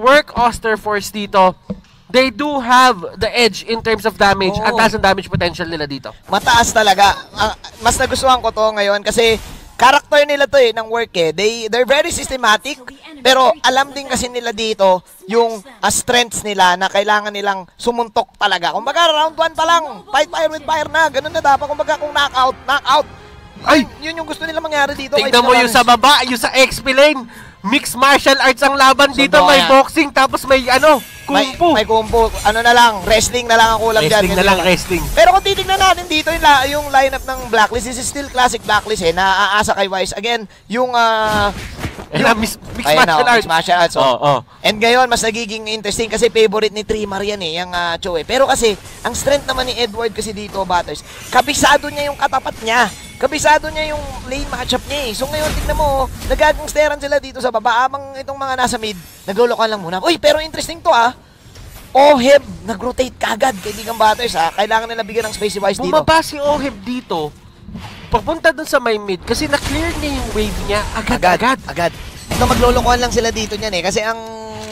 Work Osterforce dito, they do have the edge in terms of damage. Ang taas ng damage potential nila dito. Mataas talaga. Mas nagustuhan ko to ngayon kasi character nila to ng work eh. They're very systematic, pero alam din kasi nila dito yung strengths nila na kailangan nilang sumuntok talaga. Kumbaga round 1 pa lang, fight fire with fire na. Ganun na dapat. Kumbaga kung knockout. Ay, yun yung gusto nila mangyari dito. Tignan mo yung sa baba, yung sa XP lane. Mixed martial arts ang laban dito. May boxing, tapos may kung fu. May kung fu. Ano na lang, wrestling na lang ang kulang dyan. Wrestling na lang, wrestling. Pero kung titignan natin dito yung lineup ng Blacklist, this is still classic Blacklist eh, na-aasa kay Wise. Again, yung mixed martial arts. And ngayon, mas nagiging interesting kasi favorite ni Trimar yan eh, yung Cho eh. Pero kasi, ang strength naman ni Edward kasi dito, Butters, kabisado niya yung katapat niya. Kabisado niya yung lane matchup niya eh. So ngayon, tignan mo, nagagangsteran sila dito sa baba. Amang itong mga nasa mid, naglolokan lang muna. Uy, pero interesting to Oheb, nag-rotate kagad kay Digang Butters Kailangan nila bigyan ng space si Wise dito. Bumaba si Oheb dito, papunta dun sa may mid, kasi na-clear niya yung wave niya agad. Ito, maglolokohan lang sila dito niyan eh. Kasi ang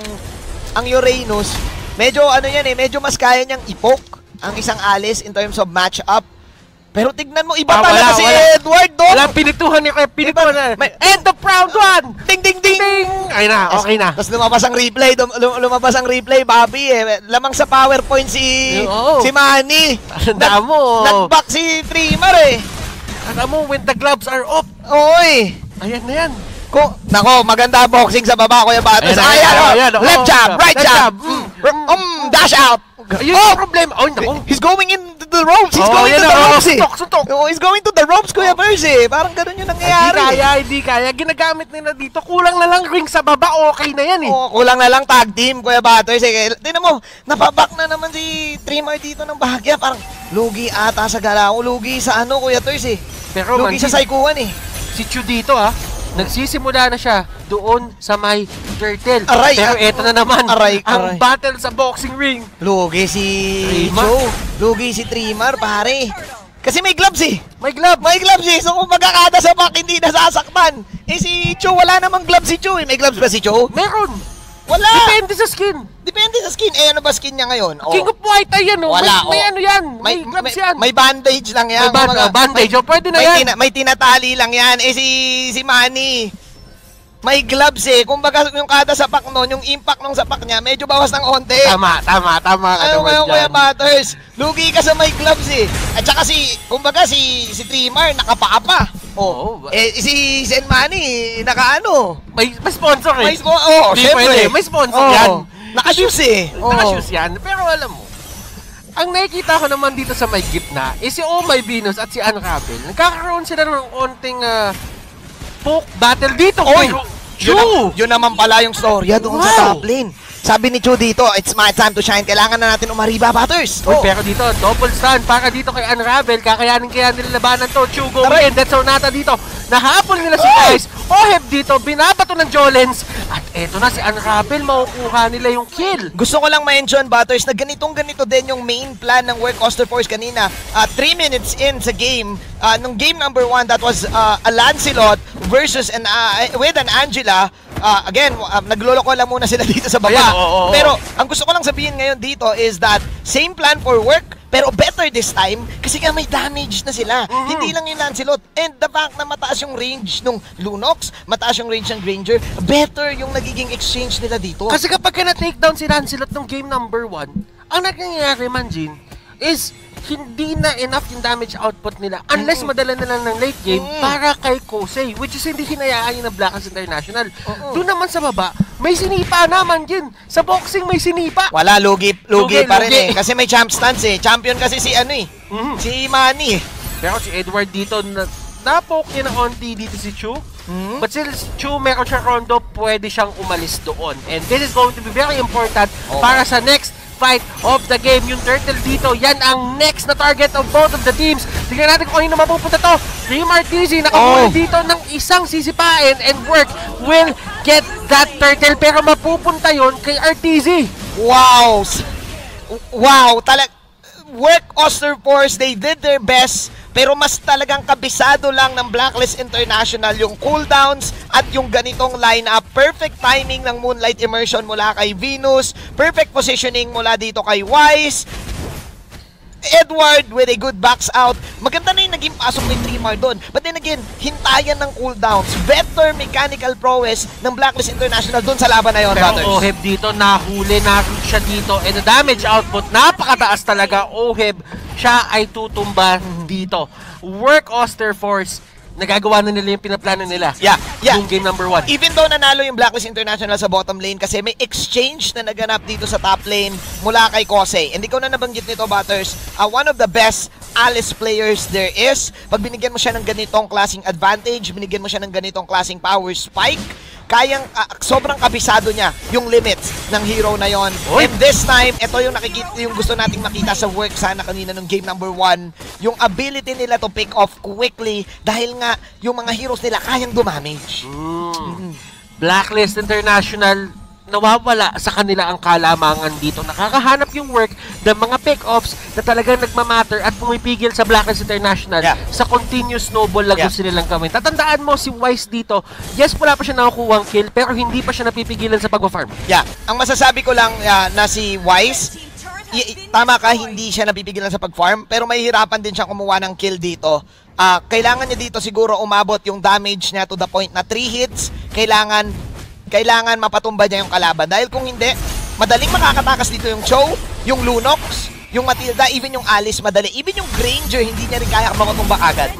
Uranus, medyo medyo mas kaya niyang ipok ang isang Alice in terms of match-up. Pero tignan mo, iba talaga si Edward doon. Wala, pinituhan niya kaya pinituhan na. End of round 1! Ding, ding, ding! Ay na, okay na. Tapos lumabas ang replay, Bobby eh. Lamang sa PowerPoint si Manny. Tandaan mo. Nag-back si Trimar eh. Tandaan mo, when the gloves are off. Oy! Ayan na yan. Nako, maganda boxing sa baba, Kuya Batos. Ayan, left jab, right jab. Dash out. Yun yung problema. He's going in the ropes. He's going to the ropes eh. He's going to the ropes, Kuya Bers eh. Parang ganun yung nangyayari. Hindi kaya. Ginagamit nila dito. Kulang na lang ring sa baba. Okay na yan eh. Kulang na lang tag team, Kuya Batos eh. Tingnan mo, napabak na naman si Trimar dito ng bahagya. Parang lugi ata sa galaw. Lugi sa Kuya Toys eh. Lugi sa saikuan eh. Si Chu dito nagsisimula na siya doon sa may turtle. Pero eto na naman, ang battle sa boxing ring. Lugi si Joe. Lugi si Trimar, pare. Kasi may gloves eh. May gloves eh. So kung magkakada sa back, hindi nasasaktan. Si Joe, wala namang gloves si Joe eh. May gloves ba si Joe? Meron. Wala. Depende sa skin. Ano ba skin niya ngayon? King of White yan. Wala. May yan. May gloves yan. May bandage lang yan. Bandage. Pwede na yan. May tinatali lang yan. Si Manny, may gloves eh. Kumbaga yung kada sapak nun, yung impact ng sapak niya, medyo bawas ng onte. Tama. Ayaw ngayon, Kuya Butters. Lugi ka sa may gloves eh. At saka kumbaga si Trimar, nakapaa. Si Sen Manny, May sponsor eh. Syempre. May sponsor yan. Naka-shoes eh. Naka-shoes yan. Pero alam mo, ang nakikita ko naman dito sa may gitna is si Oh My Venus at si Unravel. Nagkakaroon sila ng onting poke battle dito. Yun naman pala yung storya doon sa top lane. Sabi ni Chu dito, it's my time to shine. Kailangan na natin umariba, Butters. Pero dito, double stun para dito kay Unravel. Kakayanin nila labanan to. Chu going in. That's Sonata dito. Nahabol nila si Ice. Oheb dito, binabato ng Jolens. At eto na si Unravel, makukuha nila yung kill. Gusto ko lang mention, Butters, na ganito din yung main plan ng Work Osterforce kanina. 3 minutes in sa game, nung game number 1, that was a Lancelot versus with an Angela. Again, nagloloko lang muna sila dito sa baba. Pero ang gusto ko lang sabihin ngayon dito is that same plan for Work, pero better this time kasi nga may damage na sila. Hindi lang yung Lancelot. And the fact na mataas yung range ng Lunox, mataas yung range ng Granger, better yung nagiging exchange nila dito. Kasi kapag na-takedown si Lancelot ng game number 1, ang nangyayari, Manjin, is hindi na enough yung damage output nila unless madala na lang ng late game para kay Kosei, which is hindi hinayaan yung Blacklist International. Doon naman sa baba, may sinipa naman din. Sa boxing may sinipa. Wala, lugi pa rin eh. Kasi may champ stance eh. Champion kasi si si Manny. Pero si Edward dito, napoke niya ng onti dito si Chu. But since Chu meron siya rondo, pwede siyang umalis doon. And this is going to be very important para sa next fight of the game. Yung turtle dito, yan ang next na target of both of the teams. Tignan natin kung ano na mapupunta to. Trimar TZ nakakuha dito ng isang sisipain and Work will get that turtle, pero mapupunta yon kay RTZ. Wow, Work Osterforce, they did their best pero mas talagang kabisado lang ng Blacklist International yung cooldowns at yung ganitong lineup. Perfect timing ng Moonlight Immersion mula kay Venus, perfect positioning mula dito kay Wise, Edward with a good backs out. Maganda na yung naging pasok ni Trimar doon. But then again, hintayan ng cooldowns. Better mechanical prowess ng Blacklist International doon sa laban na yun, Pero brothers. Oheb dito, nahuli, na-reach siya dito. And the damage output, napakataas talaga. Oheb, siya ay tutumba dito. Work Oster Force, nagagawa na nila yung pinaplano nila. Yeah. Yung game number 1. Even though nanalo yung Blacklist International sa bottom lane kasi may exchange na naganap dito sa top lane mula kay Kosei. And ikaw na nabanggit nito, Butters, one of the best Alice players there is. Pag binigyan mo siya ng ganitong klaseng advantage, binigyan mo siya ng ganitong klaseng power spike, kayang sobrang kabisado niya yung limits ng hero na yon. And this time, ito yung nakikita, yung gusto nating makita sa work sana kanina nung game number 1, yung ability nila to pick off quickly dahil nga yung mga heroes nila kayang dumamage. Blacklist International, nawawala sa kanila ang kalamangan dito. Nakakahanap yung work ng mga pick-offs na talagang nagmamatter at pumipigil sa Blacklist International sa continuous snowball na gusto nilang gawin. Tatandaan mo si Wise dito, yes, wala pa siya nakukuhang kill, pero hindi pa siya napipigilan sa pag-farm. Yeah, ang masasabi ko lang na si Wise, tama ka, hindi siya napipigilan sa pag-farm, pero mahihirapan din siya kumuha ng kill dito. Kailangan niya dito siguro umabot yung damage niya to the point na 3 hits, kailangan mapatumba niya yung kalaban. Dahil kung hindi, madaling makakatakas dito yung Cho, yung Lunox, yung Matilda, even yung Alice madali. Even yung Granger, hindi niya rin kaya makatumba agad.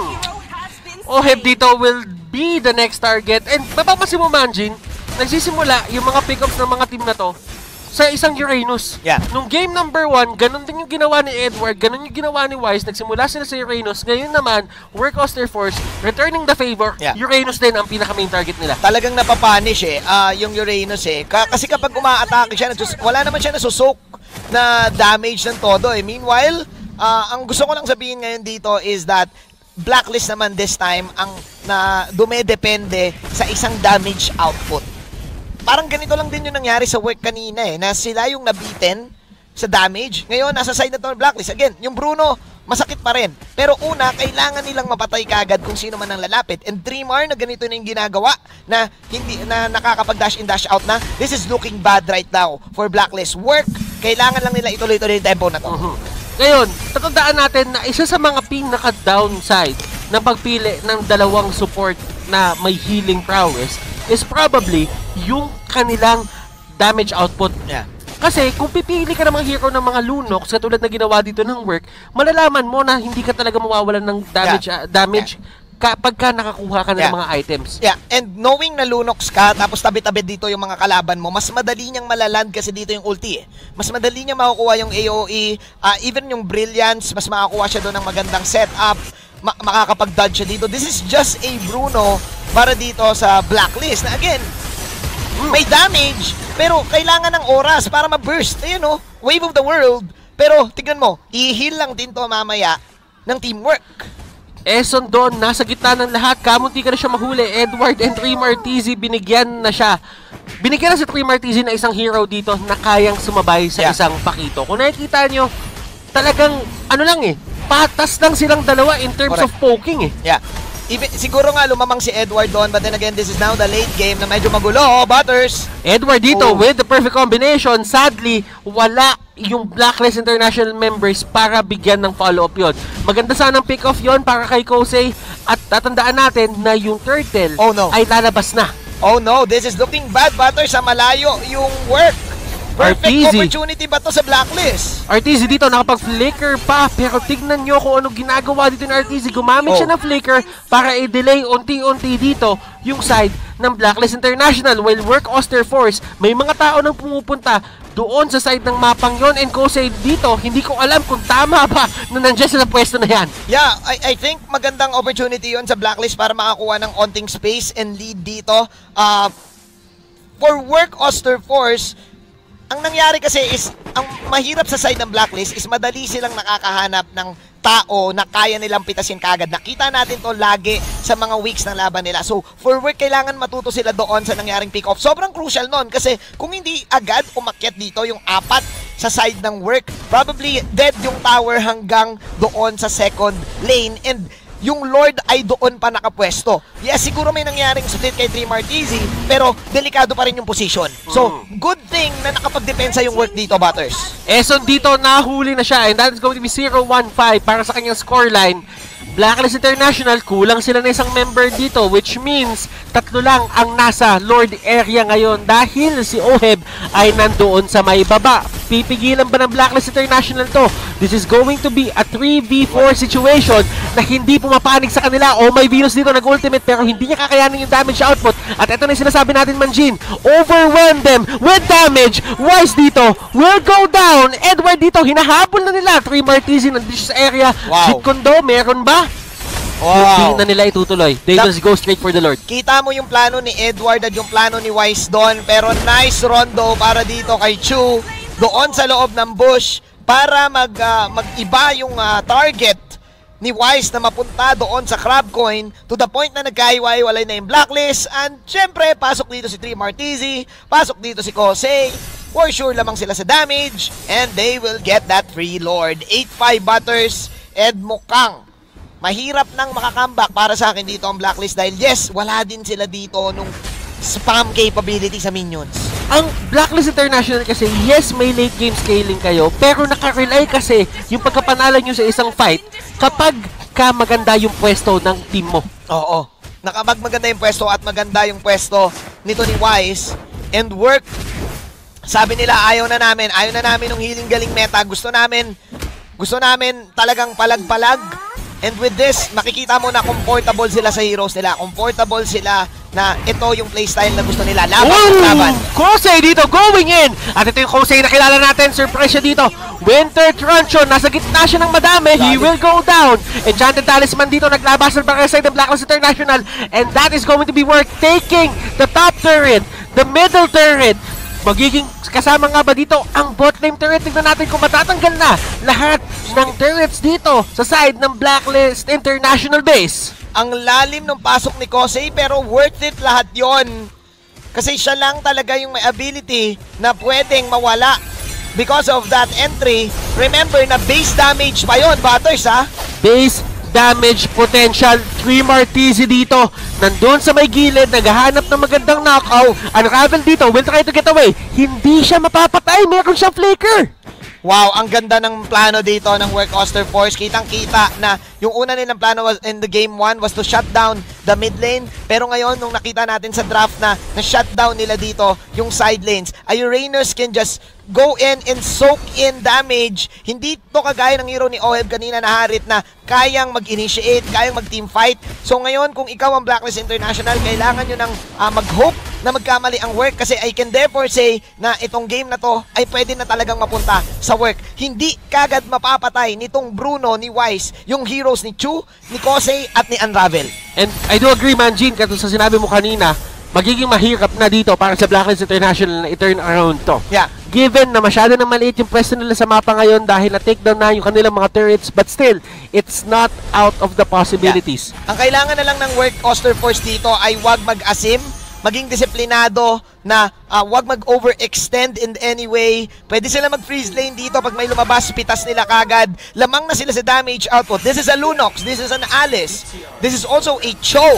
Oheb dito will be the next target. And mapapansin mo, Manjin, nagsisimula yung mga pick-ups ng mga team na to sa isang Uranus. Nung game number 1, ganun din yung ginawa ni Edward, ganun yung ginawa ni Wise, nagsimula sila sa Uranus. Ngayon naman, Work Oster Force, returning the favor, Uranus din ang pinaka-main target nila. Talagang napapanish yung Uranus kasi kapag uma-atake siya, wala naman siya nasusok na damage ng todo Meanwhile, ang gusto ko lang sabihin ngayon dito is that Blacklist naman this time ang dumedepende sa isang damage output. Parang ganito lang din yung nangyari sa work kanina na sila yung nabitin sa damage. Ngayon, nasa side na to ng Blacklist. Again, yung Bruno, masakit pa rin. Pero una, kailangan nilang mapatay kagad kung sino man ang lalapit. And Trimar na ganito na yung ginagawa na nakakapag-dash in, dash out na. This is looking bad right now for Blacklist. Work, kailangan lang nila ituloy-tuloy yung tempo na to. Ngayon, tatandaan natin na isa sa mga pinaka-downside ng pagpili ng dalawang support na may healing prowess is probably yung kanilang damage output. Kasi kung pipili ka ng mga hero ng mga Lunox, katulad na ginawa dito ng work, malalaman mo na hindi ka talaga mawawalan ng damage kapag ka nakakuha ka ng mga items. And knowing na Lunox ka, tapos tabi-tabi dito yung mga kalaban mo, mas madali niyang malaland kasi dito yung ulti Mas madali niya makukuha yung AOE, even yung Brilliance, mas makakuha siya doon ng magandang setup, makakapag-dodge siya dito. This is just a Bruno para dito sa Blacklist na again, may damage, pero kailangan ng oras para ma-burst. Ayun Wave of the World. Pero tignan mo, i-heal lang din to mamaya ng teamwork. Eson doon, nasa gitna ng lahat, kamunti ka na siya mahuli. Edward and Trimar TZ, binigyan na siya. Binigyan na si Trimar TZ na isang hero dito na kayang sumabay sa isang pakito. Kung nakikita nyo, talagang, patas lang silang dalawa in terms of poking Siguro nga lumamang si Edward doon, but then again, this is now the late game na medyo magulo. Butters! Edward dito with the perfect combination. Sadly, wala yung Blacklist International members para bigyan ng follow-up yon. Maganda sanang pick-off yon para kay Kosei. At tatandaan natin na yung turtle ay lalabas na. Oh no, this is looking bad, Butters. Sa malayo yung work. Perfect opportunity ba to sa Blacklist? RTZ dito nakapag-flicker pa, pero tignan nyo kung ano ginagawa dito ng RTZ. Gumamit siya ng flicker para i-delay unti-unti dito yung side ng Blacklist International. While Work Oster Force, may mga tao nang pumupunta doon sa side ng mapang yon. And Kosei dito, hindi ko alam kung tama ba na nandiyan sa pwesto na yan. I think magandang opportunity yon sa Blacklist para makakuha ng onting space and lead dito. For Work Oster Force, ang nangyari kasi is, ang mahirap sa side ng Blacklist is madali silang nakakahanap ng tao na kaya nilang pitasin kagad. Nakita natin to lagi sa mga weeks ng laban nila. So, for work, kailangan matuto sila doon sa nangyaring pick-off. Sobrang crucial nun kasi kung hindi agad umakyat dito yung 4 sa side ng work. Probably dead yung tower hanggang doon sa second lane, and yung Lord ay doon pa nakapwesto. Yes, siguro may nangyaring sulit kay Tree Martizi, pero delikado pa rin yung position. So, good thing na nakapagdepensa yung work dito, Butters. Eson dito, nahuli na siya, and that is going to be 0-1-5 para sa kanyang scoreline. Blacklist International, kulang sila na isang member dito, which means tatlo lang ang nasa Lord area ngayon dahil si Oheb ay nandoon sa may baba. Pipigilan ba ng Blacklist International to? This is going to be a 3v4 situation na hindi pumapanig sa kanila. Oh, may Venus dito nag-ultimate pero hindi niya kakayanin yung damage output. At ito na yung sinasabi natin, Manjin. Overwhelm them with damage. Wise dito will go down. Edward dito, hinahabol na nila. 3 Martizi nandito sa area. Wow. Jeet Kondo, meron ba? Wow. Hindi na nila itutuloy. They will go straight for the Lord. Kita mo yung plano ni Edward at yung plano ni Wise doon, pero nice rondo para dito kay Chu doon sa loob ng bush para mag-iba yung target ni Wise na mapunta doon sa Crab Coin to the point na nagkahiwa-hiwalay na yung Blacklist. And syempre, pasok dito si Tree Martizi, pasok dito si Kosei. For sure lamang sila sa damage and they will get that free Lord. 8-5 Butters, and mukhang mahirap nang makakambak para sa akin dito ang Blacklist dahil yes, wala din sila dito nung spam capability sa minions. Ang Blacklist International kasi, yes, may late game scaling kayo, pero nakarely kasi yung pagkapanalo nyo sa isang fight kapag maganda yung pwesto ng team mo. Oo. Nakapag maganda yung pwesto at maganda yung pwesto nito ni Wise and work. Sabi nila, ayaw na namin ng healing galing meta. Gusto namin talagang palag-palag. And with this, makikita mo na comfortable sila sa heroes nila. Comfortable sila na ito yung playstyle na gusto nila. Laban. Kosei dito, going in! At ito yung Kosei na kilala natin. Surprise siya dito. Winter Truncheon, nasa gitna siya ng madami. He will go down. Enchanted Talisman dito, naglabasan para sa side ng Blacklist International. And that is going to be worth taking the top turret, the middle turret. Magiging kasama nga ba dito ang bot lane turret? Tignan natin kung matatanggal na lahat ng turrets dito sa side ng Blacklist International base. Ang lalim ng pasok ni Kosei pero worth it lahat yon. Kasi siya lang talaga yung may ability na pwedeng mawala because of that entry. Remember na base damage pa yon, Butters, ha? Base damage potential. 3 Martizi dito. Nandun sa may gilid, naghahanap ng magandang knockout. Unravel dito, will try to get away. Hindi siya mapapatay, meron siyang flicker. Wow, ang ganda ng plano dito ng Work Oster Force. Kitang-kita na yung una nilang plano was in the game 1 was to shut down the mid lane. Pero ngayon, nung nakita natin sa draft na shut down nila dito yung side lanes, Uranus can just go in and soak in damage. Hindi to kagaya ng hero ni Oheb kanina na Harit na kayang mag-initiate, kayang mag-team fight. So ngayon, kung ikaw ang Blacklist International, kailangan nyo ng mag-hope na magkamali ang work kasi I can therefore say na itong game na to ay pwede na talagang mapunta sa work. Hindi kagad mapapatay nitong Bruno, ni Wise, yung heroes ni Chu, ni Kosei at ni Unravel. And I do agree, Manjin, katulad sa sinabi mo kanina, magiging mahirap na dito para sa Blacklist International na i-turn around to. Yeah. Given na masyado na maliit yung pwesto nila sa mapa ngayon dahil na-takedown na yung kanilang mga turrets, but still, it's not out of the possibilities. Yeah. Ang kailangan na lang ng Work Oster Force dito ay wag mag-asim, maging disiplinado na wag mag-overextend in any way. Pwede sila mag-freeze lane dito pag may lumabas, pitas nila kagad. Lamang na sila sa damage output. This is a Lunox, this is an Alice, this is also a Cho.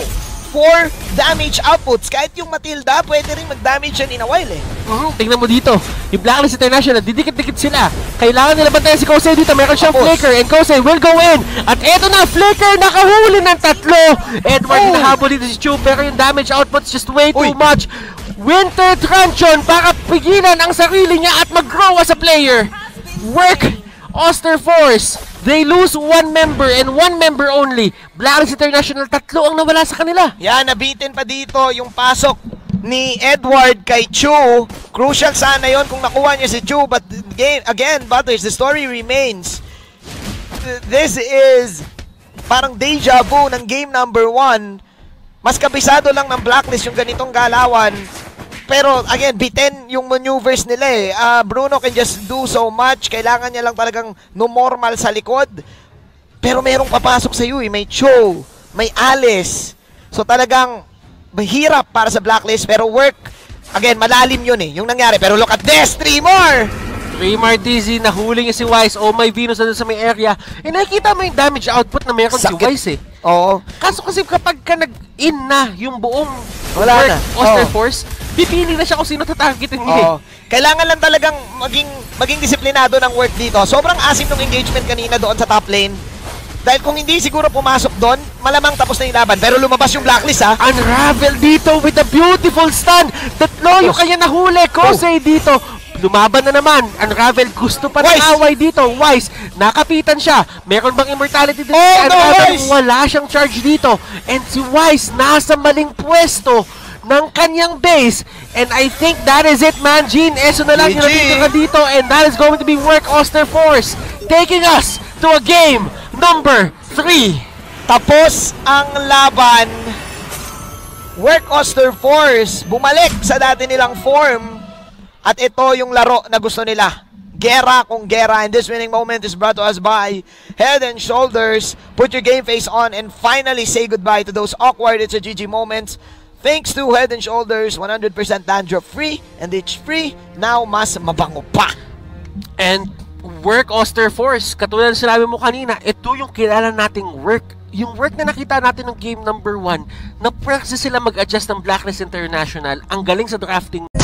4 damage outputs. Kahit yung Matilda, pwede rin mag-damage yan in a while eh. Tingnan mo dito. Yung Blacklist International, didikit-dikit sila. Kailangan nila bantayan si Kosei dito. Meron siyang flicker and Kosei will go in. At eto na, flicker, nakahuli ng tatlo. Edward, hinahabol dito si Chu, pero yung damage outputs just way too much. Winter Truncheon para pigilan ang sarili niya at mag-grow as a player. Work Oster Force. They lose 1 member and 1 member only. Blacklist International, 3 ang nawala sa kanila. Yan, nabitin pa dito yung pasok ni Edward kay Chu. Crucial sana yon kung nakuha niya si Chu. But again, Butters, the story remains. This is parang deja vu ng game number 1. Mas kabisado lang ng Blacklist yung ganitong galawan. Pero again, bitin yung maneuvers nila eh. Bruno can just do so much. Kailangan niya lang talagang normal sa likod. Pero merong papasok sa iyo eh. May Cho, may Alice. So talagang mahirap para sa Blacklist. Pero work, again, malalim yun eh. Yung nangyari. Pero look at this, 3 more! Ray Martizzi, nahuli niya si Wise. Oh my Venus na dun sa may area. Eh, nakikita mo yung damage output na meron si Wise eh. Oo. Kaso kasi kapag ka nag-in na yung buong Wala na. Oster Force, pipili na siya kung sino tatargetin niya. Kailangan lang talagang maging disiplinado ng work dito. Sobrang asim ng engagement kanina doon sa top lane. Dahil kung hindi siguro pumasok doon, malamang tapos na yung laban. Pero lumabas yung Blacklist ha. Unravel dito with a beautiful stun. Tatlo yung kanya nahuli. Kosei dito. Lumaban na naman. Unravel gusto pa ng away dito. Wise, nakapitan siya. Meron bang immortality dito? Unravel, wala siyang charge dito. And si Wise nasa maling pwesto ng kanyang base. And I think that is it, man. Gene Eso na lang yung natitira dito. And that is going to be Work Oster Force taking us to a game number 3. Tapos ang laban. Work Oster Force bumalik sa dati nilang form. At ito yung laro na gusto nila. Gera kung gera. And this winning moment is brought to us by Head and Shoulders. Put your game face on and finally say goodbye to those awkward It's a GG moments. Thanks to Head and Shoulders, 100% dandruff free and itch free. Now mas mabango pa. And Work Oster Force, katulad ng sinabi mo kanina, ito yung kilala nating work. Yung work na nakita natin ng game number 1, na practice sila mag-adjust ng Blacklist International. Ang galing sa drafting.